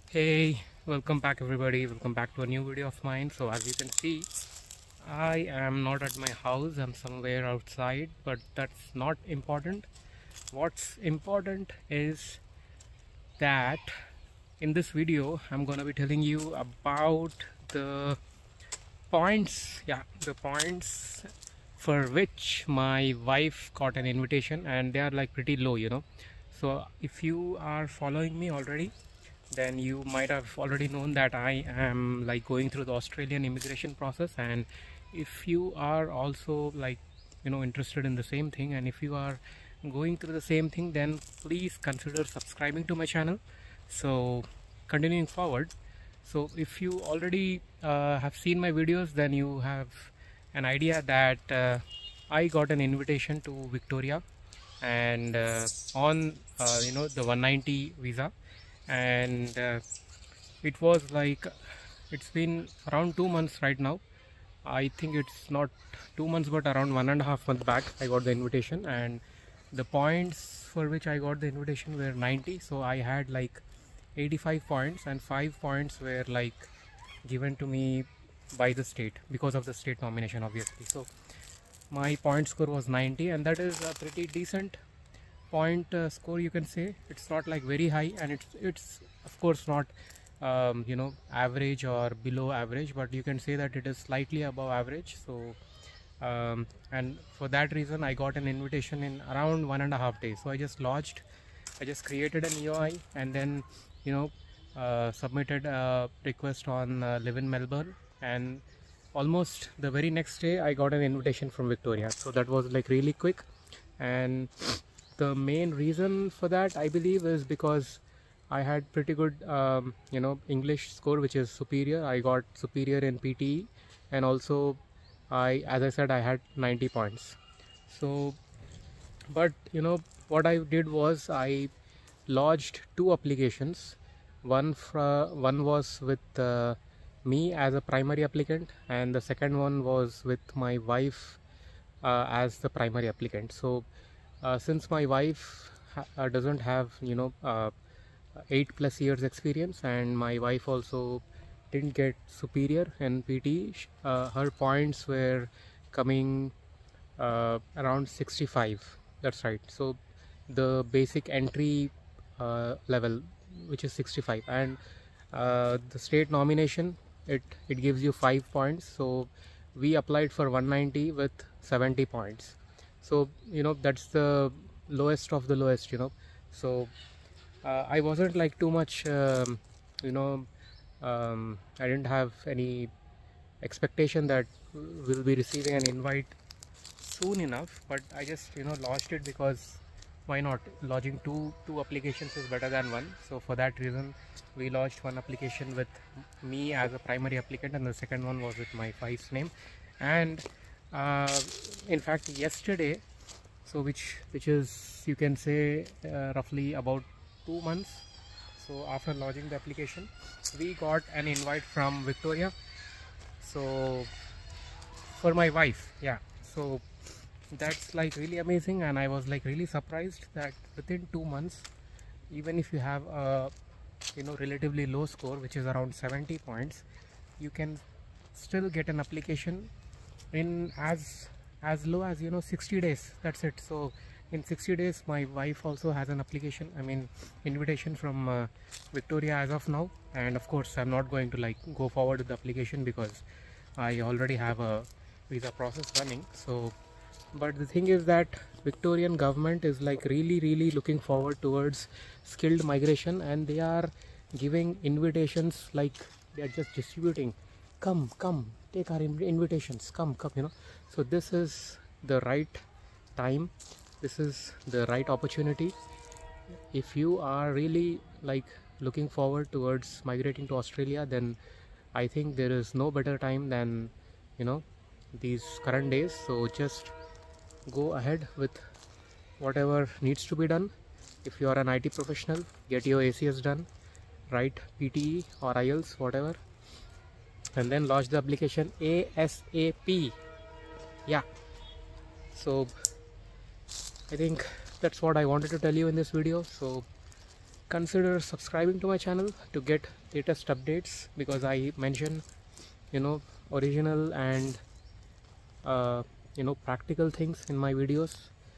Hey, welcome back everybody. Welcome back to a new video of mine. So as you can see, I am not at my house. I'm somewhere outside, but that's not important. What's important is that in this video, I'm gonna be telling you about the points. Yeah, the points for which my wife got an invitation, and they are like pretty low. So if you are following me already, then you might have already known that I am like going through the Australian immigration process. And if you are also like interested in the same thing, and if you are going through the same thing, then please consider subscribing to my channel. So continuing forward, so if you already have seen my videos, then you have an idea that I got an invitation to Victoria, and on the 190 visa. And it was like, it's been around 2 months right now. I think it's not 2 months, but around 1.5 months back I got the invitation, and the points for which I got the invitation were 90. So I had like 85 points, and 5 points were like given to me by the state because of the state nomination, obviously. So my point score was 90, and that is a pretty decent point score, you can say. It's not like very high, and it's of course not average or below average, but you can say that it is slightly above average. So and for that reason I got an invitation in around 1.5 days. So I just created an EOI, and then submitted a request on Live in Melbourne, and almost the very next day I got an invitation from Victoria. So that was like really quick. And the main reason for that, I believe, is because I had pretty good English score, which is superior. I got superior in PTE, and also as I said, I had 90 points. So but what I did was I lodged 2 applications. One was with me as a primary applicant, and the second one was with my wife as the primary applicant. So since my wife doesn't have 8+ years experience, and my wife also didn't get superior in PT, her points were coming around 65. That's right. So the basic entry level, which is 65, and the state nomination, it gives you 5 points. So we applied for 190 with 70 points. So that's the lowest of the lowest. So I wasn't like too much I didn't have any expectation that we'll be receiving an invite soon enough, but I just lodged it, because why not? Lodging two applications is better than one. So for that reason we lodged one application with me as a primary applicant, and the second one was with my wife's name. And in fact yesterday, so which is, you can say, roughly about 2 months, so after lodging the application, we got an invite from Victoria, so for my wife. Yeah, so that's like really amazing, and I was like really surprised that within 2 months, even if you have a relatively low score, which is around 70 points, you can still get an application in as low as 60 days. That's it. So in 60 days my wife also has an application, invitation from Victoria as of now. And of course I'm not going to like go forward with the application, because I already have a visa process running. So but the thing is that Victorian government is like really looking forward towards skilled migration, and they are giving invitations, like they are just distributing, come take our invitations, come. So this is the right time, this is the right opportunity. If you are really like looking forward towards migrating to Australia, then I think there is no better time than these current days. So just go ahead with whatever needs to be done. If you are an IT professional, get your ACS done, write PTE or IELTS, whatever, and then launch the application ASAP. Yeah, so I think that's what I wanted to tell you in this video. So consider subscribing to my channel to get latest updates, because I mention, you know, original and practical things in my videos.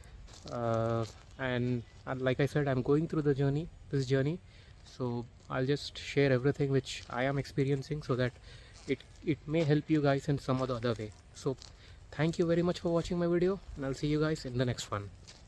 And like I said, I'm going through this journey, so I'll just share everything which I am experiencing, so that it may help you guys in some or the other way. So thank you very much for watching my video, and I'll see you guys in the next one.